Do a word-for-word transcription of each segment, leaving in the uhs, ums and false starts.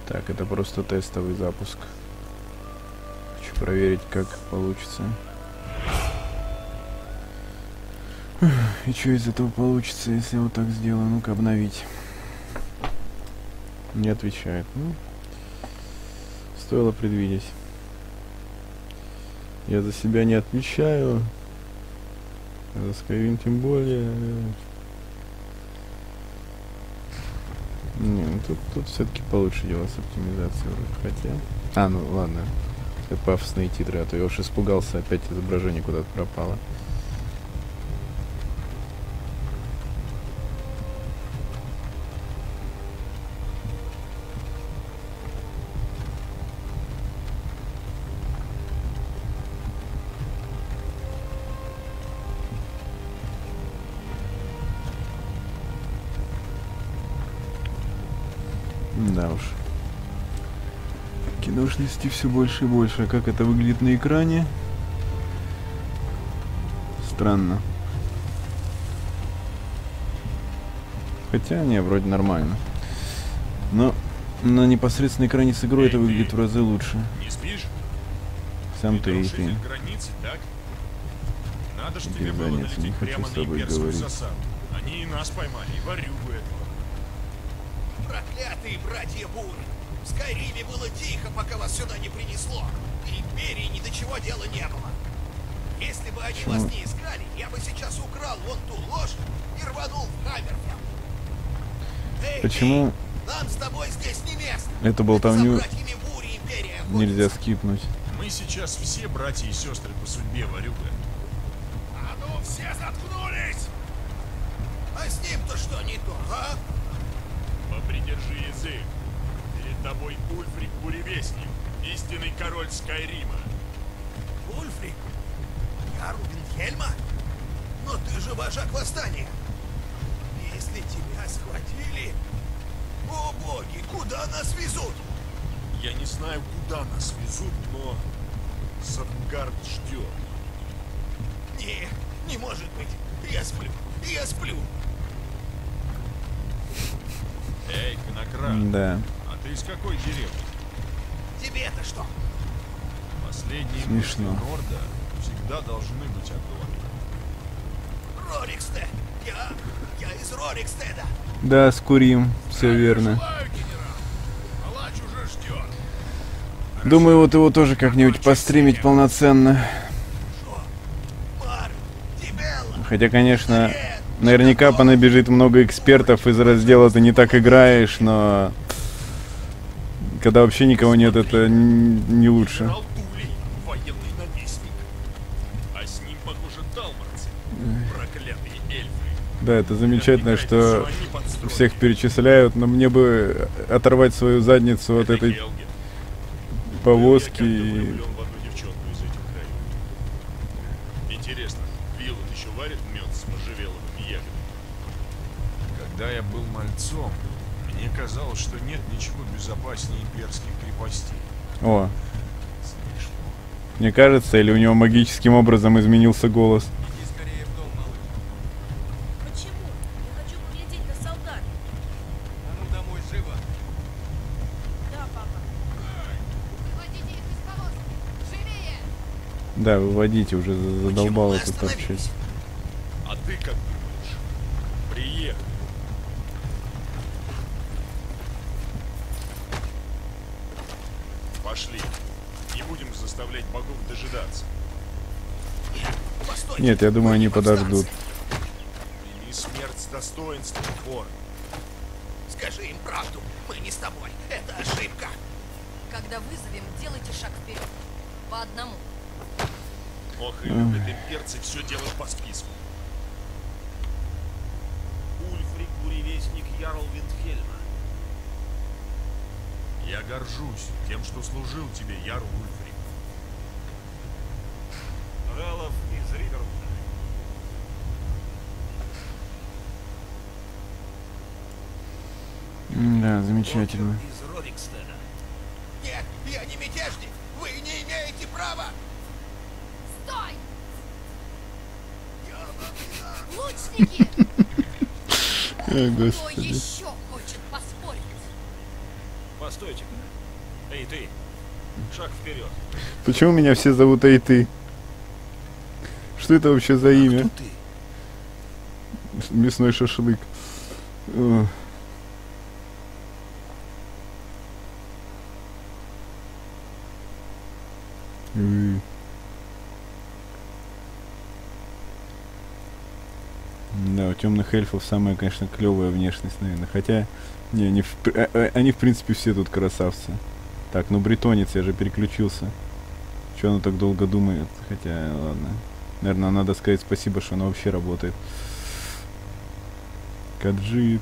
Так, это просто тестовый запуск. Хочу проверить, как получится. И что из этого получится, если вот так сделаю? Ну-ка, обновить. Не отвечает. Ну, стоило предвидеть. Я за себя не отвечаю. А за Skyrim тем более. Не, ну тут, тут все-таки получше дело с оптимизацией. Хотя... А, ну ладно. Это пафосные титры, а то я уж испугался, опять изображение куда-то пропало. Да уж. Киношности все больше и больше. А как это выглядит на экране? Странно. Хотя, не, вроде нормально. Но на непосредственном экране с игрой это выглядит в разы лучше. Не спишь? Сам ты и ты. Границы, так? Надо ж Без тебе было занятия, не налететь хочу прямо с на тобой имперскую говорить. засаду. Они и нас поймали, и варюгу этого. Проклятые братья Буры! В Скайриме было тихо, пока вас сюда не принесло. И Империи ни до чего дела не было. Если бы они Почему? вас не искали, я бы сейчас украл вон ту лошадь и рванул в Хаммерфелл. Эй, Почему ты, нам с тобой здесь не место. эту болтовню За братьями Бури Империя нельзя охотится. скипнуть? Мы сейчас все братья и сестры по судьбе, варюга. А ну все заткнулись! А с ним-то что не то, а? Попридержи язык. Перед тобой Ульфрик Буревестник, истинный король Скайрима. Ульфрик? Ярл Виндхельма? Но ты же вожак восстания. Если тебя схватили... О боги, куда нас везут? Я не знаю, куда нас везут, но Савнгард ждет. Не, не может быть. Я сплю, я сплю. Эй, конократ, Да. а ты из какой деревни? Тебе-то что? Последние Смешно. мысли Норда всегда должны быть о доме. Рорикстед. Я... я из Рорикстеда. Да, скурим. Все верно. Желаю, генерал. Палач уже ждет. Думаю, вот его тоже как-нибудь постримить полноценно. Шо? Мар, Дибелла. Хотя, конечно, наверняка понабежит много экспертов из раздела «Ты не так играешь», но... Когда вообще никого нет, это н- не лучше. Генерал Тулей, военный наместник. А с ним, похоже, талморцы. Проклятые эльфы. Да, это замечательно, Наверняка что это всё они подстроили. всех перечисляют, но мне бы оторвать свою задницу от Это этой Хелген. повозки. Я как-то и- влюблен в одну девчонку из этих краев. Интересно, Виллан еще варит мед с можжевеловыми ягодами? Когда я был мальцом, мне казалось, что нет ничего безопаснее имперских крепостей. О, Смешно. мне кажется, или у него магическим образом изменился голос. Иди скорее в дом, малыш. Почему? Я хочу поглядеть на солдат. А ну домой, живо. Да, папа. Выводите их из повозки! Живее! Да, выводите, уже за- задолбало Почему тут мы торчать. остановились? А ты как думаешь? Приехали. Пошли. Не будем заставлять богов дожидаться. Постойте, Нет, я думаю, вы они не повстанцы. подождут. Прими смерть с достоинством, вор. Скажи им правду. Мы не с тобой. Это ошибка. Когда вызовем, делайте шаг вперед. По одному. Ох, и любят имперцы все делать по списку. Ульфрик, буревестник Ярл Виндхельма. Я горжусь тем, что служил тебе, Ярл Ульфрик. Ралов из Ривервуда. Да, замечательно. Из Рорикстеда. Нет, я не мятежник. Вы не имеете права. Стой! Я... Лучники! О, Кто господи. еще хочет поспорить? Постойте-ка. Эй, ты! Шаг вперед. Почему меня все зовут Эй ты? Что это вообще за имя? Кто ты? Мясной шашлык. Ugh. Ui. Да, у темных эльфов самая, конечно, клевая внешность, наверное. Хотя, не, они в, а- а- они в принципе все тут красавцы. Так, ну бретонец, я же переключился. Че она так долго думает? Хотя, ладно. Наверное, надо сказать спасибо, что она вообще работает. Каджит.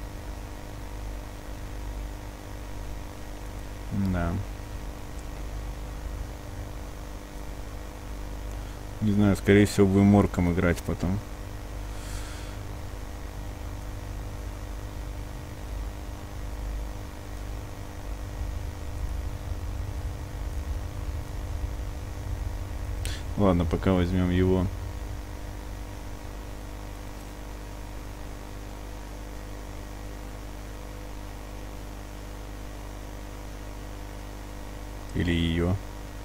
Да. Не знаю, скорее всего, будем морком играть потом. Ладно, пока возьмем его. Или ее.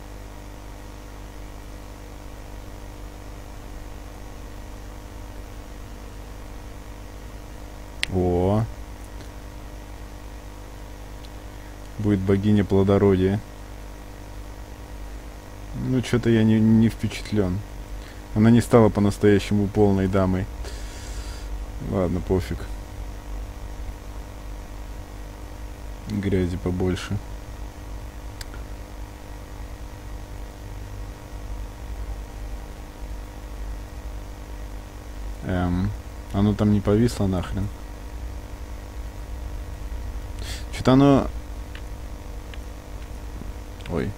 О, будет богиня плодородия. Ну, что-то я не, не впечатлен. Она не стала по-настоящему полной дамой. Ладно, пофиг. Грязи побольше. Эм, оно там не повисло нахрен. Что-то оно... Ой.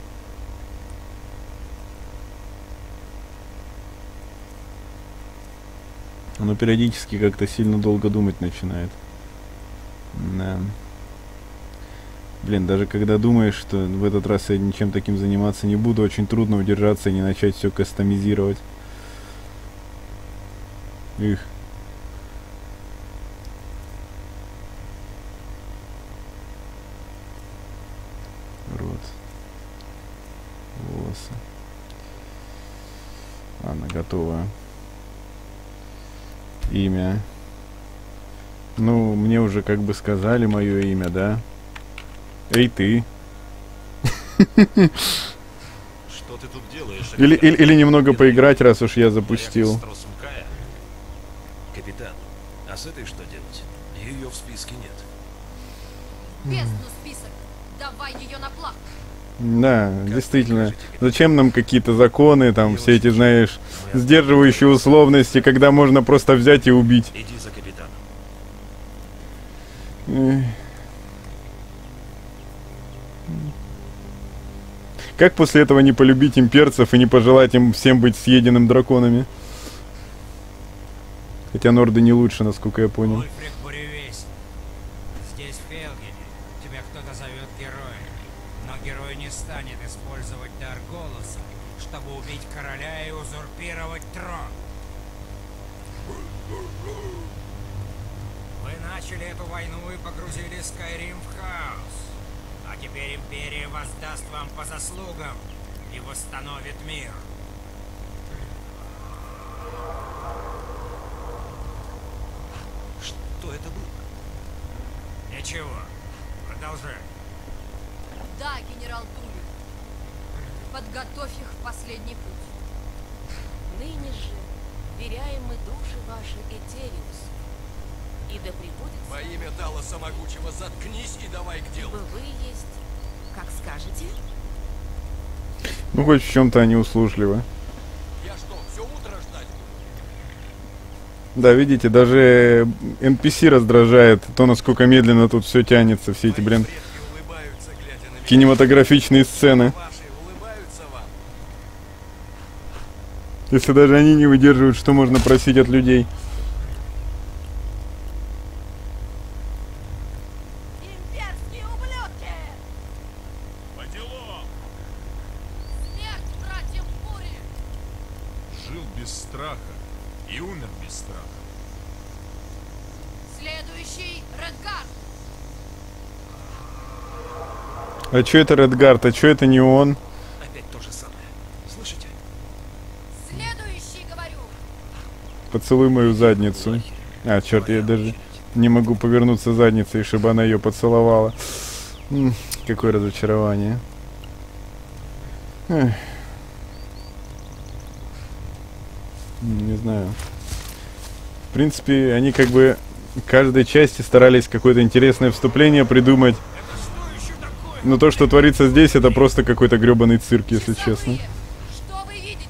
Оно периодически как-то сильно долго думать начинает. Да. Блин, даже когда думаешь, что в этот раз я ничем таким заниматься не буду, очень трудно удержаться и не начать все кастомизировать. Их. Рот. Волосы. Ладно, готово. Имя. Ну, мне уже как бы сказали мое имя, да? Эй, ты. Что ты тут делаешь? Или, или, или немного поиграть, раз уж я запустил. Капитан, а с этой что делать? Ее в списке нет. Бездну список. Давай ее на плах. Да, действительно. Зачем нам какие-то законы, там, все эти, знаешь, сдерживающие условности, когда можно просто взять и убить? Иди за капитаном. Эх. Как после этого не полюбить имперцев и не пожелать им всем быть съеденным драконами? Хотя норды не лучше, насколько я понял. Ульфрик Буревестник. Здесь в Фелгене тебя кто-то зовет героем. Но герой не станет использовать дар голоса, чтобы убить короля и узурпировать трон. Вы начали эту войну и погрузили Скайрим в хаос. А теперь Империя воздаст вам по заслугам и восстановит мир. Что это было? Ничего. Продолжай. Да, генерал Тулли. Подготовь их в последний путь. Ныне же веряем мы души ваши Этериус. И да пребудет Во имя Далласа Могучего, заткнись и давай к делу. ибо вы есть, как скажете. Ну, хоть в чем-то они услужливы. Я что, все утро ждать буду? Да, видите, даже эн пи си раздражает то, насколько медленно тут все тянется, все эти, блин, Предки улыбаются, глядя на меня. кинематографичные сцены. Ваши улыбаются вам. Если даже они не выдерживают, что можно просить от людей. Имперские ублюдки! По делам! Смерть братьям Бури! Жил без страха и умер без страха. Следующий Редгард! А чё это Редгард? А чё это не он? Опять то же самое. Слышите? Следующий, говорю. Поцелуй мою задницу. А, черт, я даже не могу повернуться задницей, чтобы она ее поцеловала. М, какое разочарование. Эх. Не знаю. В принципе, они как бы в каждой части старались какое-то интересное вступление придумать. Но то, что творится здесь, это просто какой-то гребаный цирк, если честно. Что вы видите?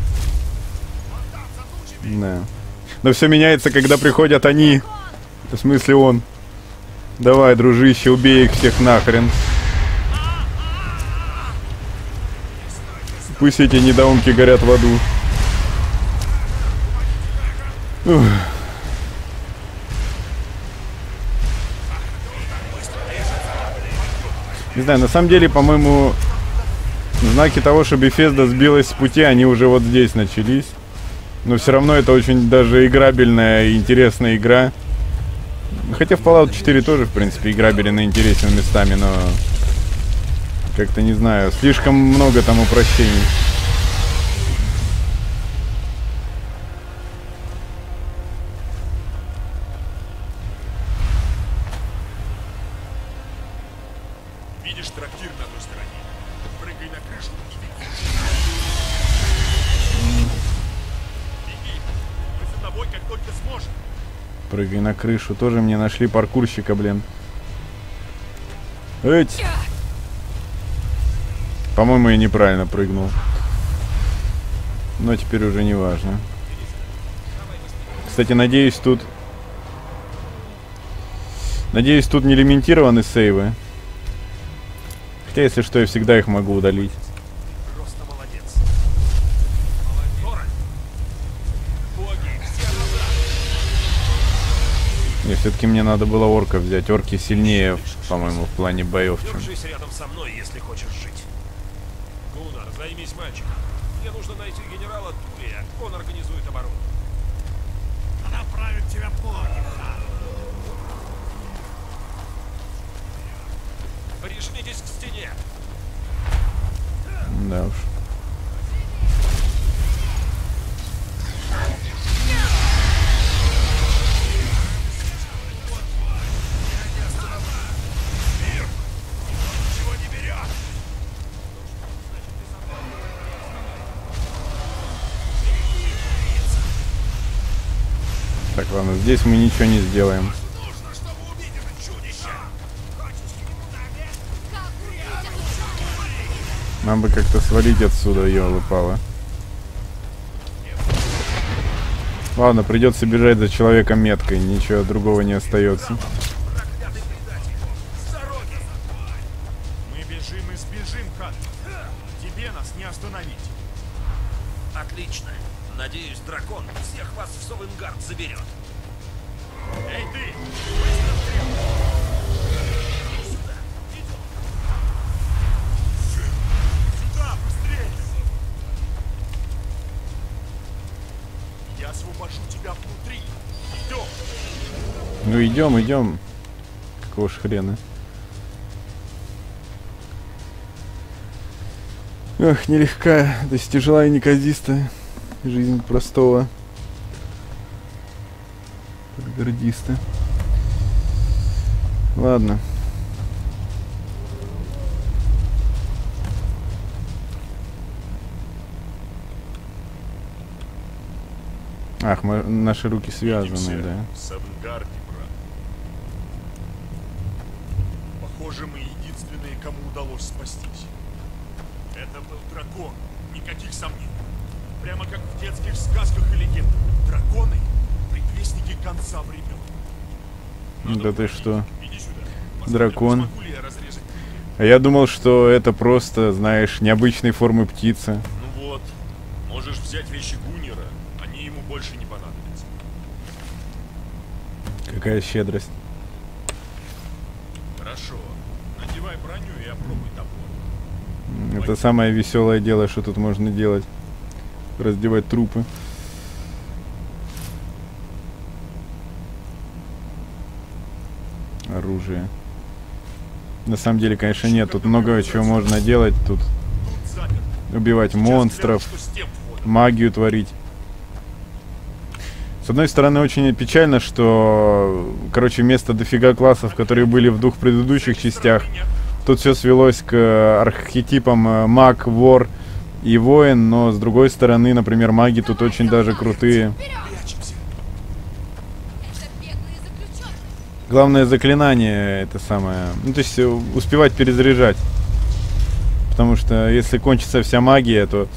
Да. Но все меняется, когда приходят они. В смысле он. Давай, дружище, убей их всех нахрен. Пусть эти недоумки горят в аду. Ух. Не знаю, на самом деле, по-моему, знаки того, что Bethesda сбилась с пути, они уже вот здесь начались. Но все равно это очень даже играбельная и интересная игра. Хотя в Fallout четыре тоже, в принципе, играбелен и интересен местами, но... Как-то не знаю, слишком много там упрощений. Видишь трактир на той стороне? Прыгай на крышу и беги. Беги. Мы за тобой как только сможем. Прыгай на крышу. Тоже мне нашли паркурщика, блин. Эть. По-моему, я неправильно прыгнул. Но теперь уже не важно. Кстати, надеюсь, тут... Надеюсь, тут не лимитированы сейвы. Хотя, если что, я всегда их могу удалить. Просто молодец. Молодец. Боги, все назад. Не, все-таки мне надо было орка взять. Орки сильнее, по-моему, в плане боев, чем... Держись рядом со мной, если хочешь жить. Гуннар, займись мальчиком. Мне нужно найти генерала Тулия. Он организует оборону. Она правит тебя боги, хан. Прижмитесь к стене. Да уж. Чего не берет? Так, ладно, здесь мы ничего не сделаем. Нужно, чтобы убить это чудище. Хочешь к нему навек? Как убить эту Нам бы как-то свалить отсюда, ёлы-палы. Ладно, придется бежать за человеком меткой, ничего другого не остается. Проклятый предатель. С дороги. Мы бежим и сбежим, хан. Тебе нас не остановить. Отлично. Надеюсь, дракон всех вас в Совенгард заберет. Эй ты! Сюда. Идем. Сюда, быстрее! Я освобожу тебя внутри. Идем! Ну идем, идем. Какого ж хрена? Эх, нелегка, то есть тяжела и неказистая жизнь простого гаргардиста. Ладно. Ах, мы, наши руки связаны, да. В Совенгарде, брат. Похоже, мы единственные, кому удалось спастись. Это был дракон. Никаких сомнений. Прямо как в детских сказках и легендах. Драконы — предвестники конца времен. Да ты что? Иди сюда. Дракон. Посмотрим, смогу ли я разрезать крылья. А я думал, что это просто, знаешь, необычной формы птица. Ну вот, можешь взять вещи Гуннера, они ему больше не понадобятся. Какая щедрость. Хорошо, надевай броню и опробуй топор. Это самое веселое дело, что тут можно делать. Раздевать трупы. Оружие. На самом деле, конечно, нет. Тут много чего можно делать. Тут Тут заперто. убивать Сейчас монстров, клянусь, что с тем входом. магию творить. С одной стороны, очень печально, что, короче, вместо дофига классов, которые были в двух предыдущих частях, тут все свелось к архетипам э, маг, вор и воин, но с другой стороны, например, маги тут очень даже крутые. Прячемся. Это беглые заключенные. Главное заклинание это самое, ну то есть э, успевать перезаряжать. Потому что если кончится вся магия, то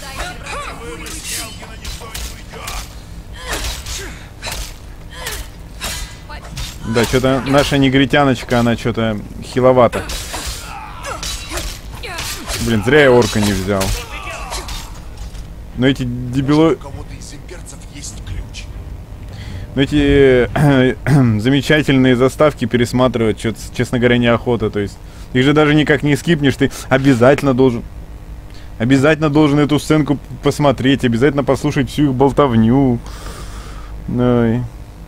да, что-то наша негритяночка, она что-то хиловата. Блин, зря я орка не взял. Но эти дебило... У кого-то из имперцев есть ключ. Но эти замечательные заставки пересматривать, что-то, честно говоря, неохота. То есть их же даже никак не скипнешь, ты обязательно должен... Обязательно должен эту сценку посмотреть, обязательно послушать всю их болтовню. Ой.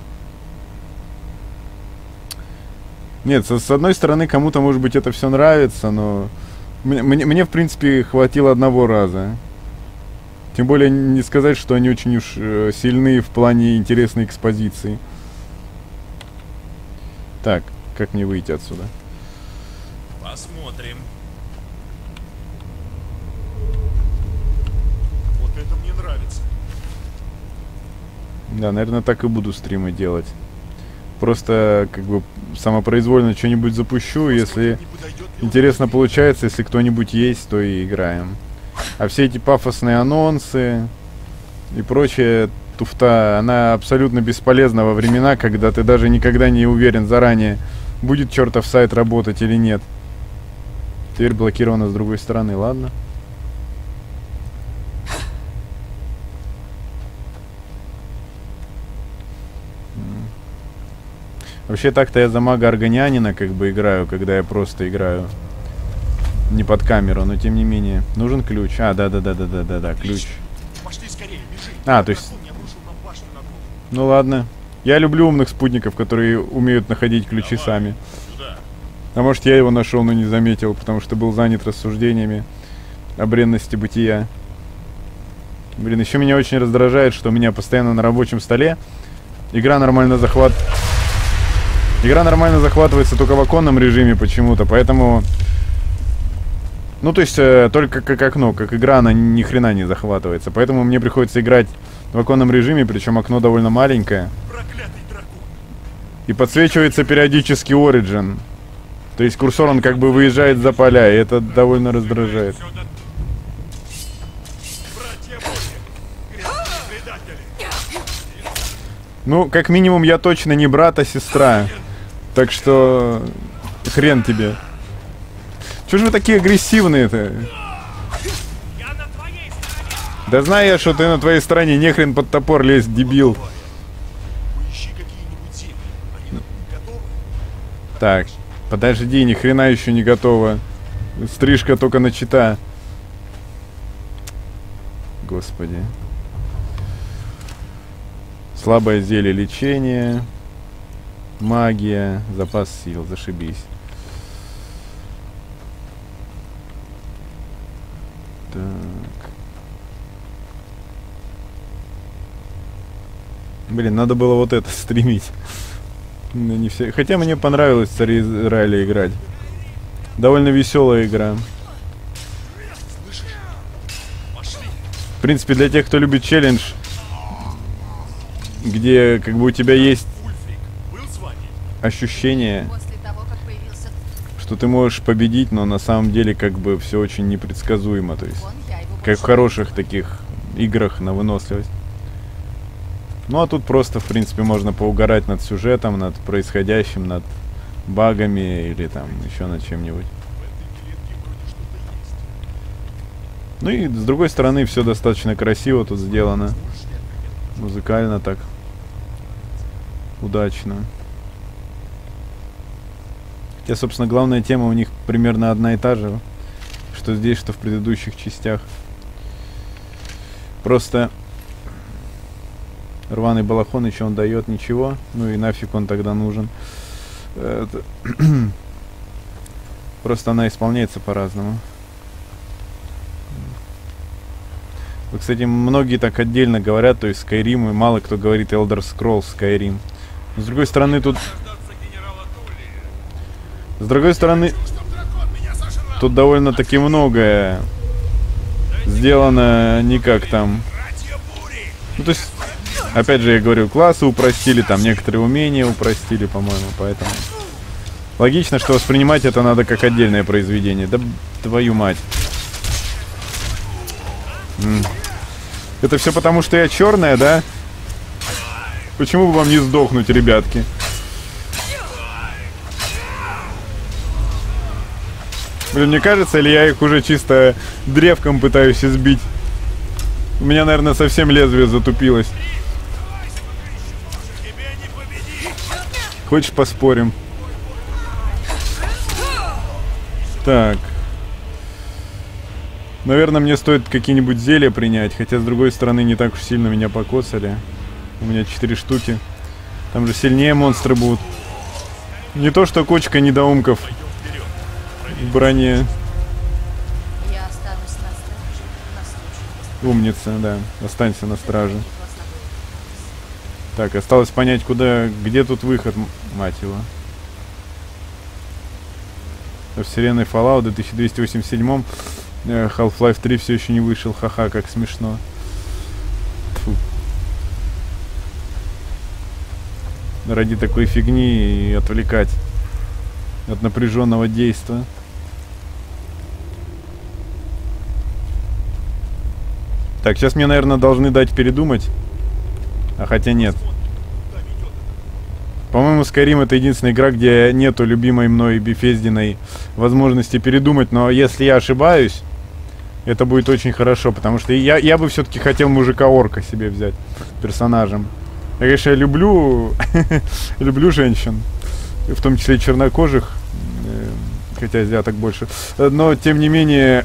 Нет, с, с одной стороны, кому-то, может быть, это все нравится, но мне, мне, мне, в принципе, хватило одного раза. Тем более, не сказать, что они очень уж э, сильны в плане интересной экспозиции. Так, как мне выйти отсюда? Посмотрим. Вот это мне нравится. Да, наверное, так и буду стримы делать. Просто, как бы, самопроизвольно что-нибудь запущу, если Не подойдет ли интересно получается, если кто-нибудь есть, то и играем. А все эти пафосные анонсы и прочая туфта, она абсолютно бесполезна во времена, когда ты даже никогда не уверен заранее, будет чертов сайт работать или нет. Теперь блокировано с другой стороны, ладно. Вообще так-то я за мага органянина как бы играю, когда я просто играю не под камеру, но тем не менее. Нужен ключ. А, да-да-да-да-да-да, ключ. Пошли скорее, бежи. А, то есть... Дракон не обрушил нам башню на голову. Ну ладно. Я люблю умных спутников, которые умеют находить ключи сами. Сюда. А может я его нашел, но не заметил, потому что был занят рассуждениями о бренности бытия. Блин, еще меня очень раздражает, что у меня постоянно на рабочем столе игра нормально захват... Игра нормально захватывается только в оконном режиме почему-то, поэтому... Ну, то есть, э, только как окно, как игра, она ни хрена не захватывается. Поэтому мне приходится играть в оконном режиме, причем окно довольно маленькое. Проклятый дракон. И подсвечивается периодически Origin. То есть курсор, он как бы выезжает за поля, и это довольно раздражает. Всё на- Братья Боги, грязные предатели. Ну, как минимум, я точно не брат, а сестра. Так что... Хрен тебе. Чё же вы такие агрессивные-то? Я на твоей стороне. Да знаю я, что ты на твоей стороне, нехрен под топор лезть, дебил. Поищи какие-нибудь земли. Они готовы? Так, подожди, ни хрена еще не готова. Стрижка только начата. Господи. Слабое зелье лечения. Магия. Запас сил. Зашибись. Так. Блин, надо было вот это стримить. Ну, не все. Хотя мне понравилось в Цари Израиля играть. Довольно веселая игра. Слышишь? Пошли. В принципе, для тех, кто любит челлендж, где как бы у тебя есть Ульфрик был с вами? ощущение, После того, как появился что ты можешь победить, но на самом деле как бы все очень непредсказуемо. То есть, он, я его как в больше хороших таких играх на выносливость. Ну а тут просто, в принципе, можно поугарать над сюжетом, над происходящим, над багами или там еще над чем-нибудь. В этой клетке вроде что-то есть. Ну и с другой стороны все достаточно красиво тут сделано. Музыкально так. Удачно. Хотя, собственно, главная тема у них примерно одна и та же. Что здесь, что в предыдущих частях. Просто рваный балахон еще он дает ничего. Ну и нафиг он тогда нужен. Это... Просто она исполняется по-разному. Вот, кстати, многие так отдельно говорят, то есть Skyrim, и мало кто говорит Elder Scrolls Skyrim. Но с другой стороны, тут... С другой стороны, тут довольно-таки многое сделано не как там... Ну, то есть, опять же, я говорю, классы упростили, там некоторые умения упростили, по-моему, поэтому... Логично, что воспринимать это надо как отдельное произведение. Да твою мать. М. Это все потому, что я черная, да? Почему бы вам не сдохнуть, ребятки? Блин, мне кажется, или я их уже чисто древком пытаюсь избить? У меня, наверное, совсем лезвие затупилось. Хочешь, поспорим? Так. Наверное, мне стоит какие-нибудь зелья принять. Хотя, с другой стороны, не так уж сильно меня покоцали. У меня четыре штуки. Там же сильнее монстры будут. Не то, что кучка недоумков в броне. Я останусь на страже, на случай. Умница, да. Останься на страже. Так, осталось понять, куда... Где тут выход, мать его. В вселенной Fallout в две тысячи двести восемьдесят семь Half-Life три все еще не вышел. Ха-ха, как смешно. Тьфу. Ради такой фигни и отвлекать от напряженного действия. Так, сейчас мне, наверное, должны дать передумать. А хотя нет. По-моему, Skyrim — это единственная игра, где нету любимой мной Bethesdiной возможности передумать. Но если я ошибаюсь, это будет очень хорошо. Потому что я, я бы все-таки хотел мужика-орка себе взять персонажем. Я, конечно, люблю, люблю женщин. В том числе чернокожих. Хотя азиаток больше. Но, тем не менее,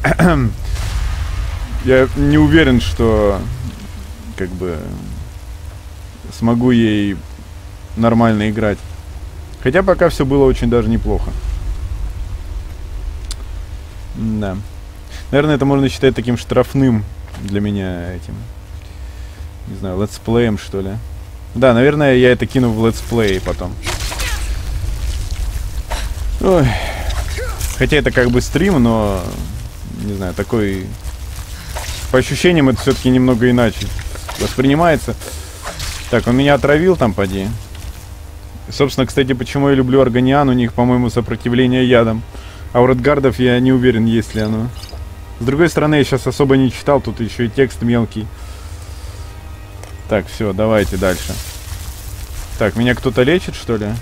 я не уверен, что как бы смогу ей нормально играть. Хотя пока все было очень даже неплохо. Да. Наверное, это можно считать таким штрафным для меня этим. Не знаю, летсплеем, что ли. Да, наверное, я это кину в летсплей потом. Ой. Хотя это как бы стрим, но... Не знаю, такой... По ощущениям это все-таки немного иначе воспринимается. Так, он меня отравил там, поди. Собственно, кстати, почему я люблю Органиан, у них, по-моему, сопротивление ядом. А у Редгардов я не уверен, есть ли оно. С другой стороны, я сейчас особо не читал, тут еще и текст мелкий. Так, все, давайте дальше. Так, меня кто-то лечит, что ли?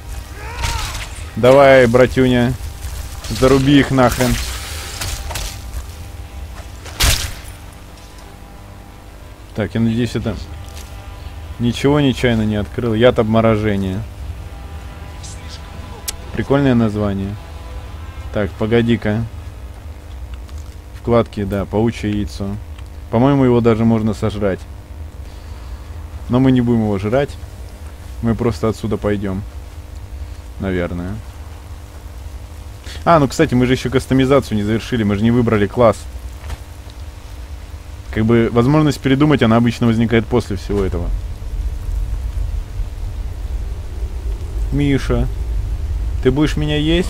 Давай, братюня, заруби их нахрен. Так, я надеюсь, это... Ничего нечаянно не открыл. Яд обморожения. Прикольное название. Так, погоди-ка. Вкладки, да, паучье яйцо. По-моему, его даже можно сожрать. Но мы не будем его жрать. Мы просто отсюда пойдем. Наверное. А, ну, кстати, мы же еще кастомизацию не завершили. Мы же не выбрали класс. Как бы возможность передумать, она обычно возникает после всего этого. Миша, ты будешь меня есть?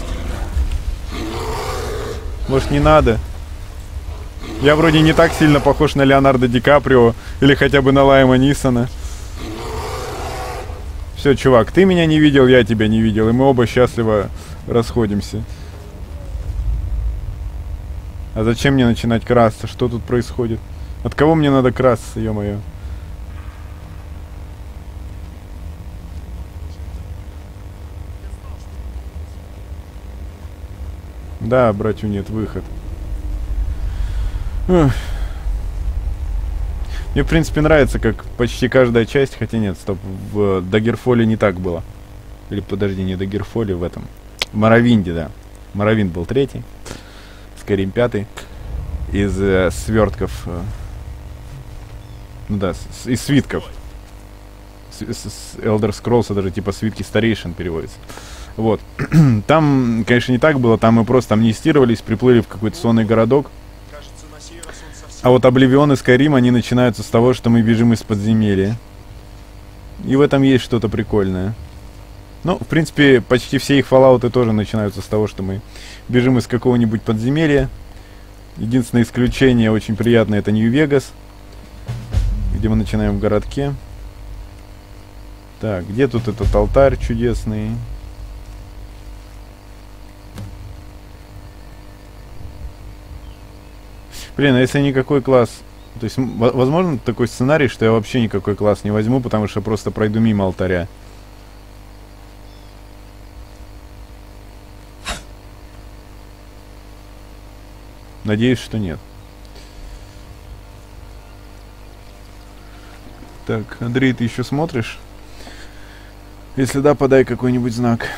Может, не надо? Я вроде не так сильно похож на Леонардо Ди Каприо или хотя бы на Лайма Нисона. Все, чувак, ты меня не видел, я тебя не видел, и мы оба счастливо расходимся. А зачем мне начинать красться? Что тут происходит? От кого мне надо красться, ё-моё? Да, братью, нет, выход. Ух. Мне, в принципе, нравится, как почти каждая часть... Хотя нет, стоп, в Daggerfall не так было. Или, подожди, не Daggerfall, в этом. В Моровинде, да. Моровинд был третий. Skyrim пятый. Из э, свертков... Э, ну да, с, из свитков. с, с Elder Scrolls, даже типа свитки старейшин переводится. Вот. Там, конечно, не так было, там мы просто амнистировались, приплыли в какой-то сонный городок. Кажется, на сей раз он совсем... А вот Oblivion и Skyrim, они начинаются с того, что мы бежим из подземелья. И в этом есть что-то прикольное. Ну, в принципе, почти все их Fallout'ы тоже начинаются с того, что мы бежим из какого-нибудь подземелья. Единственное исключение, очень приятное, это Нью-Вегас, где мы начинаем в городке. Так, где тут этот алтарь чудесный? Блин, а если никакой класс... То есть, возможно, такой сценарий, что я вообще никакой класс не возьму, потому что просто пройду мимо алтаря. Надеюсь, что нет. Так, Андрей, ты еще смотришь? Если да, подай какой-нибудь знак.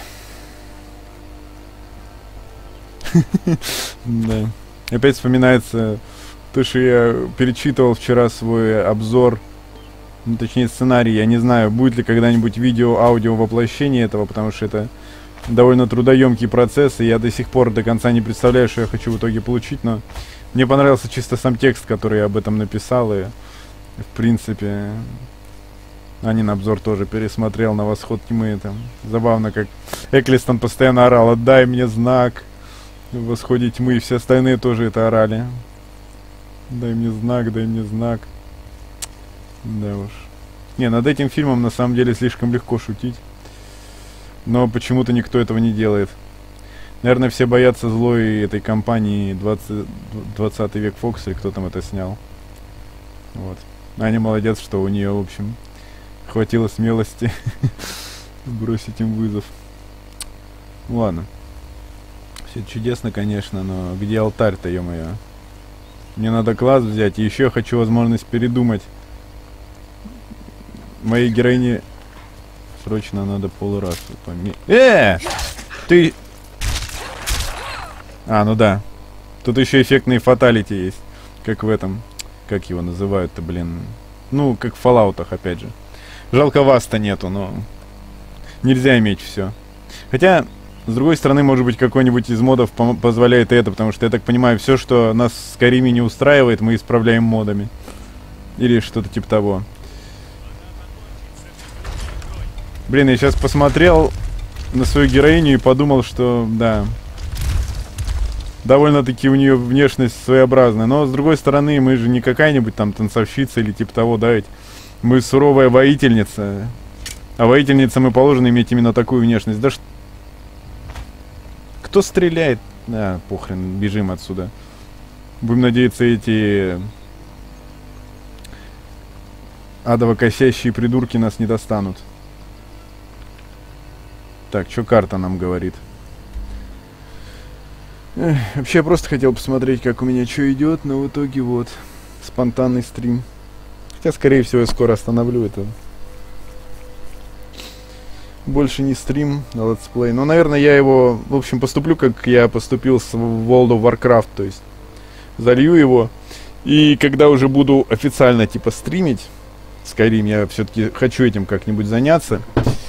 Да. Опять вспоминается то, что я перечитывал вчера свой обзор, ну, точнее сценарий. Я не знаю, будет ли когда-нибудь видео, аудио воплощение этого, потому что это довольно трудоемкий процесс, и я до сих пор до конца не представляю, что я хочу в итоге получить, но мне понравился чисто сам текст, который я об этом написал, и в принципе Анин обзор тоже пересмотрел на «Восход тьмы». Там забавно, как Эклистон постоянно орал: «Отдай мне знак в «Восходе тьмы», и все остальные тоже это орали. Дай мне знак, дай мне знак. Да уж. Не, над этим фильмом на самом деле слишком легко шутить. Но почему-то никто этого не делает. Наверное, все боятся злой этой компании двадцатый век Фокс, или кто там это снял. Вот. Аня молодец, что у нее, в общем, хватило смелости бросить им вызов. Ладно. Все чудесно, конечно, но где алтарь-то, ё-моё? Мне надо класс взять, и еще я хочу возможность передумать. Моей героине срочно надо полурасу поменять. Э! Ты... А, ну да. Тут еще эффектные фаталити есть. Как в этом. Как его называют-то, блин. Ну, как в Fallout'ах, опять же. Жалко вас-то нету, но... Нельзя иметь все. Хотя, с другой стороны, может быть, какой-нибудь из модов позволяет и это, потому что, я так понимаю, все, что нас в Скайриме не устраивает, мы исправляем модами. Или что-то типа того. Блин, я сейчас посмотрел на свою героиню и подумал, что, да, довольно-таки у нее внешность своеобразная. Но, с другой стороны, мы же не какая-нибудь там танцовщица или типа того, да, ведь мы суровая воительница. А воительницам и положено иметь именно такую внешность. Да что... Кто стреляет? Да, похрен, бежим отсюда. Будем надеяться, эти адово-косящие придурки нас не достанут. Так, что карта нам говорит? Эх, вообще, я просто хотел посмотреть, как у меня что идет, но в итоге вот, спонтанный стрим. Хотя, скорее всего, я скоро остановлю это. Больше не стрим, а летсплей. Но, наверное, я его, в общем, поступлю, как я поступил с World of Warcraft, то есть залью его. И когда уже буду официально, типа, стримить Skyrim, я все-таки хочу этим как-нибудь заняться.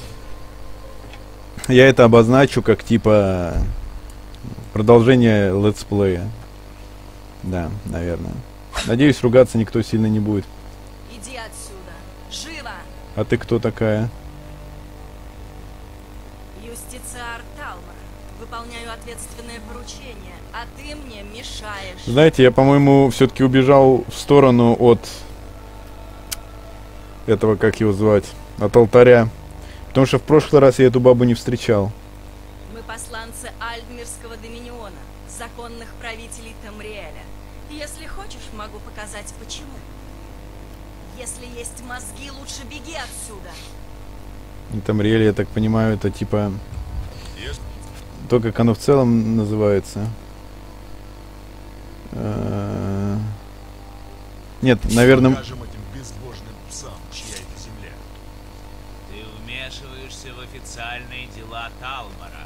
Я это обозначу как, типа, продолжение летсплея. Да, наверное. Надеюсь, ругаться никто сильно не будет. Иди отсюда. Живо! А ты кто такая? Юстициар Талмор. Выполняю ответственное поручение, а ты мне мешаешь. Знаете, я, по-моему, все-таки убежал в сторону от этого, как его звать, от алтаря. Потому что в прошлый раз я эту бабу не встречал. Мы посланцы Альдмирского доминиона, законных правителей Тамриэля. Если хочешь, могу показать почему. Если есть мозги, лучше беги отсюда. Тамриэль, я так понимаю, это типа то, как оно в целом называется. А... Нет, наверное... Скажем этим безбожным псам, чья это земля. Ты вмешиваешься в официальные дела Талмора.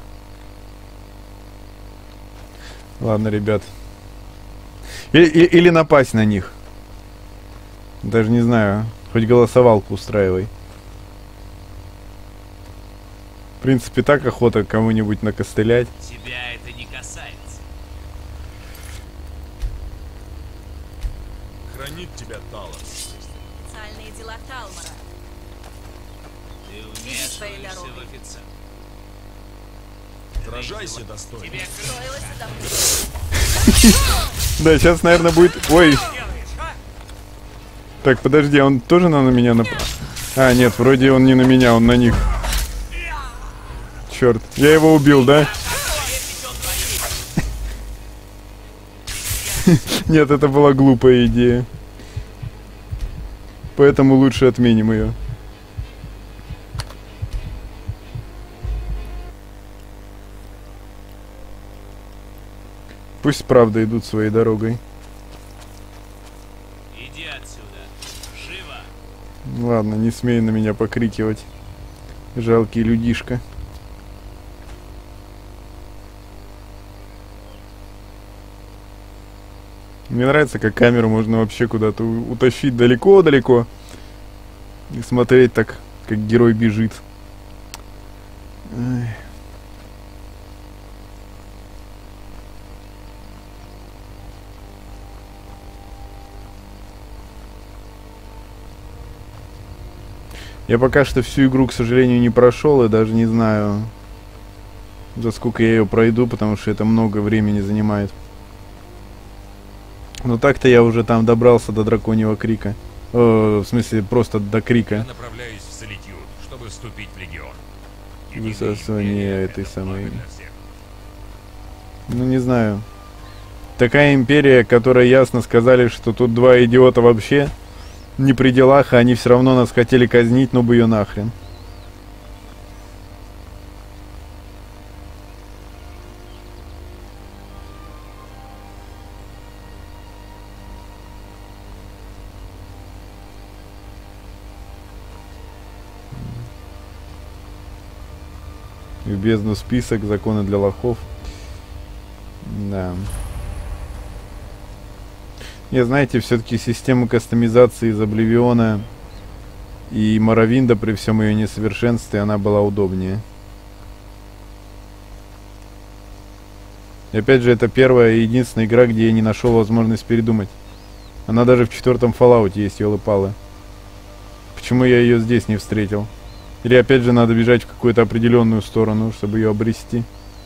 Ладно, ребят. Или, или, или напасть на них. Даже не знаю. Хоть голосовалку устраивай. принципе, так охота кому-нибудь накостылять. Тебя это не касается. Хранит тебя Талос. Специальные дела Талмора. Ты Иди своей вмешиваешься дорогой. в офицер. Сражайся достойно. Тебе Стоило сюда. Да, сейчас, наверное, будет... Ой. Так, подожди, а он тоже на меня нап... А, нет, вроде он не на меня, он на них. Черт, я его убил, да? Нет, это была глупая идея. Поэтому лучше отменим ее. Пусть правда идут своей дорогой. Иди отсюда. Живо. Ладно, не смей на меня покрикивать. Жалкий людишка. Мне нравится, как камеру можно вообще куда-то у- утащить далеко-далеко. И смотреть так, как герой бежит. Ай. Я пока что всю игру, к сожалению, не прошел и даже не знаю, за сколько я ее пройду, потому что это много времени занимает. Но так-то я уже там добрался до драконьего крика. Э, в смысле, просто до крика. Я направляюсь в Солитюд, чтобы вступить в легион. Высасывание этой самой... Ну, не знаю. Такая империя, которая ясно сказали, что тут два идиота вообще не при делах, а они все равно нас хотели казнить, ну бы ее нахрен. В бездну список, законы для лохов. Да. Не, знаете, все-таки система кастомизации из Обливиона и Моровинда при всем ее несовершенстве, она была удобнее. И опять же, это первая и единственная игра, где я не нашел возможность передумать. Она даже в четвертом Fallout есть, ёлы-палы. Почему я ее здесь не встретил? Или опять же надо бежать в какую-то определенную сторону, чтобы ее обрести?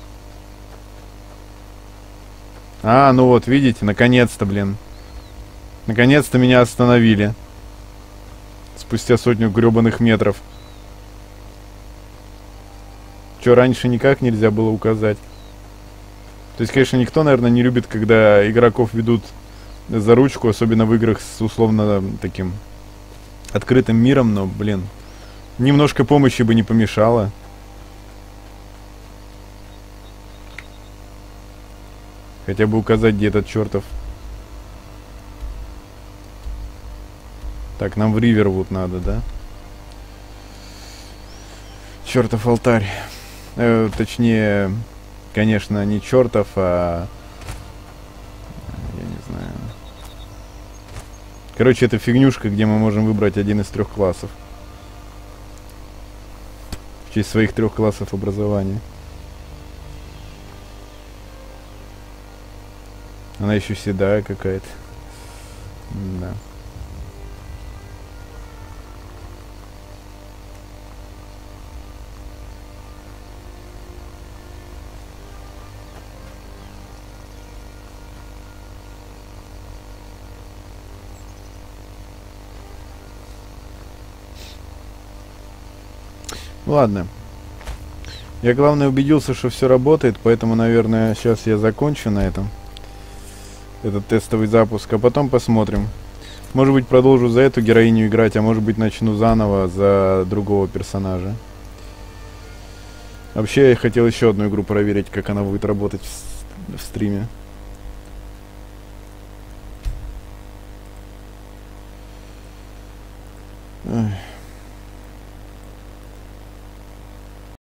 А, ну вот, видите, наконец-то, блин. Наконец-то меня остановили. Спустя сотню гребаных метров. Чё, раньше никак нельзя было указать? То есть, конечно, никто, наверное, не любит, когда игроков ведут за ручку, особенно в играх с условно таким открытым миром, но, блин, немножко помощи бы не помешало. Хотя бы указать, где этот чертов. Так, нам в Ривервуд надо, да? Чертов алтарь. Э, точнее, конечно, не чертов, а... Я не знаю. Короче, это фигнюшка, где мы можем выбрать один из трех классов. В честь своих трех классов образования. Она еще седая какая-то. Да. Ладно. Я, главное, убедился, что все работает, поэтому, наверное, сейчас я закончу на этом. Этот тестовый запуск, а потом посмотрим. Может быть, продолжу за эту героиню играть, а может быть, начну заново за другого персонажа. Вообще, я хотел еще одну игру проверить, как она будет работать в, в стриме. Эх.